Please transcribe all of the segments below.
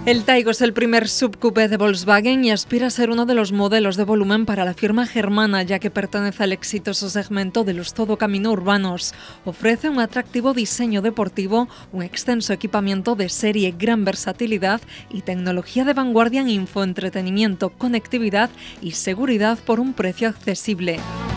El Taigo es el primer subcoupé de Volkswagen y aspira a ser uno de los modelos de volumen para la firma germana, ya que pertenece al exitoso segmento de los todocamino urbanos. Ofrece un atractivo diseño deportivo, un extenso equipamiento de serie, gran versatilidad y tecnología de vanguardia en infoentretenimiento, conectividad y seguridad por un precio accesible.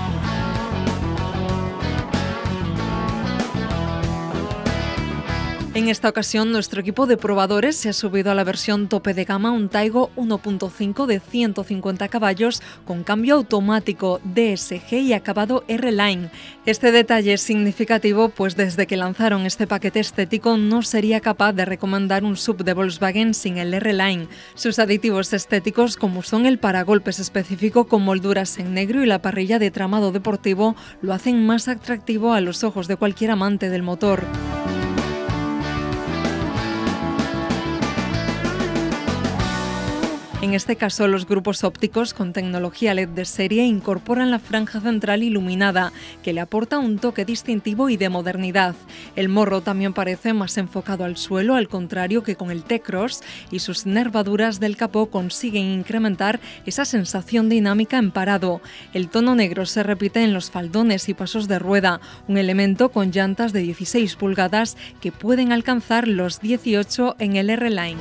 En esta ocasión, nuestro equipo de probadores se ha subido a la versión tope de gama, un Taigo 1.5 de 150 caballos con cambio automático DSG y acabado R-Line. Este detalle es significativo, pues desde que lanzaron este paquete estético no sería capaz de recomendar un SUV de Volkswagen sin el R-Line. Sus aditivos estéticos, como son el paragolpes específico con molduras en negro y la parrilla de tramado deportivo, lo hacen más atractivo a los ojos de cualquier amante del motor. En este caso, los grupos ópticos con tecnología LED de serie incorporan la franja central iluminada, que le aporta un toque distintivo y de modernidad. El morro también parece más enfocado al suelo, al contrario que con el T-Cross, y sus nervaduras del capó consiguen incrementar esa sensación dinámica en parado. El tono negro se repite en los faldones y pasos de rueda, un elemento con llantas de 16 pulgadas que pueden alcanzar los 18 en el R-Line.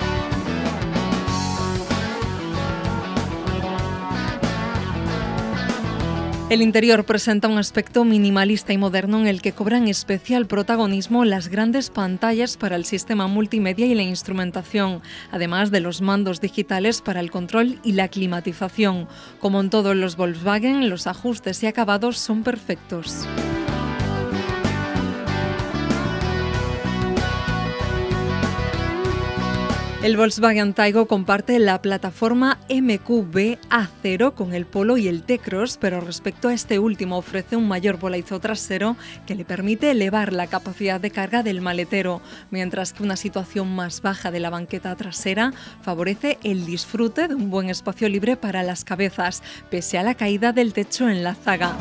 El interior presenta un aspecto minimalista y moderno en el que cobran especial protagonismo las grandes pantallas para el sistema multimedia y la instrumentación, además de los mandos digitales para el control y la climatización. Como en todos los Volkswagen, los ajustes y acabados son perfectos. El Volkswagen Taigo comparte la plataforma MQB A0 con el Polo y el T-Cross, pero respecto a este último ofrece un mayor voladizo trasero que le permite elevar la capacidad de carga del maletero, mientras que una situación más baja de la banqueta trasera favorece el disfrute de un buen espacio libre para las cabezas, pese a la caída del techo en la zaga.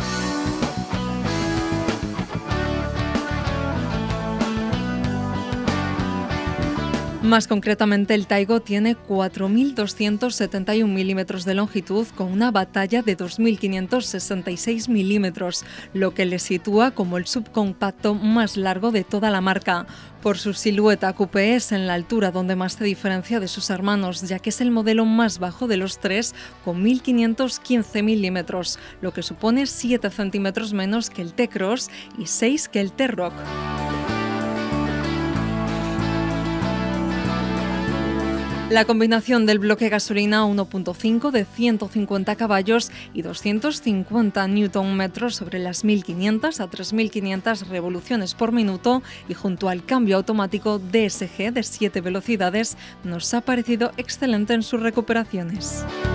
Más concretamente, el Taigo tiene 4.271 milímetros de longitud con una batalla de 2.566 milímetros, lo que le sitúa como el subcompacto más largo de toda la marca. Por su silueta, coupé es en la altura donde más se diferencia de sus hermanos, ya que es el modelo más bajo de los tres con 1.515 milímetros, lo que supone 7 centímetros menos que el T-Cross y 6 que el T-Roc. La combinación del bloque gasolina 1.5 de 150 caballos y 250 Nm sobre las 1.500 a 3.500 revoluciones por minuto y junto al cambio automático DSG de 7 velocidades nos ha parecido excelente en sus recuperaciones.